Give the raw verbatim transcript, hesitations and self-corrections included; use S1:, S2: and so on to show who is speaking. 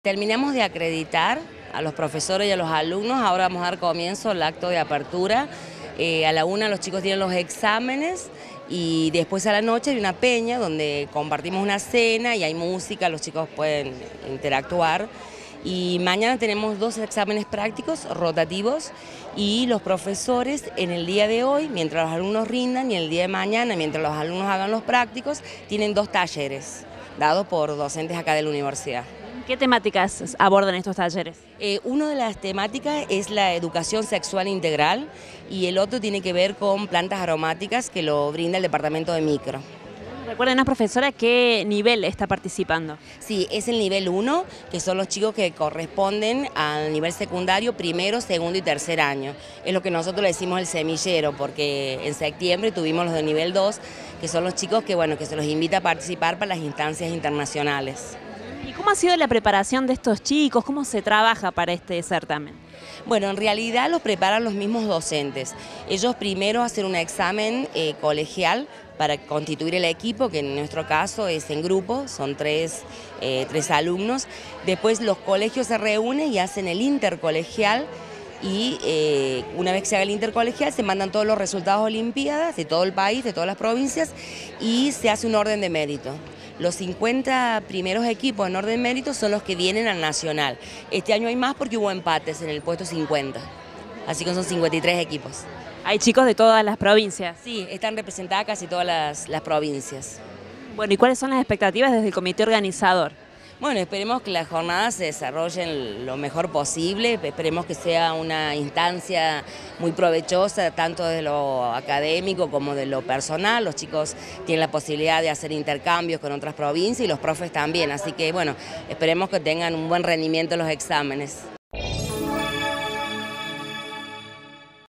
S1: Terminamos de acreditar a los profesores y a los alumnos, ahora vamos a dar comienzo al acto de apertura. Eh, a la una los chicos tienen los exámenes y después a la noche hay una peña donde compartimos una cena y hay música, los chicos pueden interactuar. Y mañana tenemos dos exámenes prácticos rotativos y los profesores en el día de hoy, mientras los alumnos rindan, y el día de mañana, mientras los alumnos hagan los prácticos, tienen dos talleres dados por docentes acá de la universidad.
S2: ¿Qué temáticas abordan estos talleres?
S1: Eh, una de las temáticas es la educación sexual integral y el otro tiene que ver con plantas aromáticas que lo brinda el departamento de micro.
S2: Recuérdenos, profesora, ¿qué nivel está participando?
S1: Sí, es el nivel uno, que son los chicos que corresponden al nivel secundario, primero, segundo y tercer año. Es lo que nosotros le decimos el semillero, porque en septiembre tuvimos los de nivel dos, que son los chicos que, bueno, que se los invita a participar para las instancias internacionales.
S2: ¿Y cómo ha sido la preparación de estos chicos? ¿Cómo se trabaja para este certamen?
S1: Bueno, en realidad los preparan los mismos docentes. Ellos primero hacen un examen eh, colegial para constituir el equipo, que en nuestro caso es en grupo, son tres, eh, tres alumnos. Después los colegios se reúnen y hacen el intercolegial y eh, una vez que se haga el intercolegial se mandan todos los resultados de olimpiadas de todo el país, de todas las provincias, y se hace un orden de mérito. Los cincuenta primeros equipos en orden de mérito son los que vienen al nacional. Este año hay más porque hubo empates en el puesto cincuenta, así que son cincuenta y tres equipos.
S2: ¿Hay chicos de todas las provincias?
S1: Sí, están representadas casi todas las, las provincias.
S2: Bueno, ¿y cuáles son las expectativas desde el comité organizador?
S1: Bueno, esperemos que las jornadas se desarrollen lo mejor posible, esperemos que sea una instancia muy provechosa, tanto de lo académico como de lo personal. Los chicos tienen la posibilidad de hacer intercambios con otras provincias y los profes también, así que bueno, esperemos que tengan un buen rendimiento en los exámenes.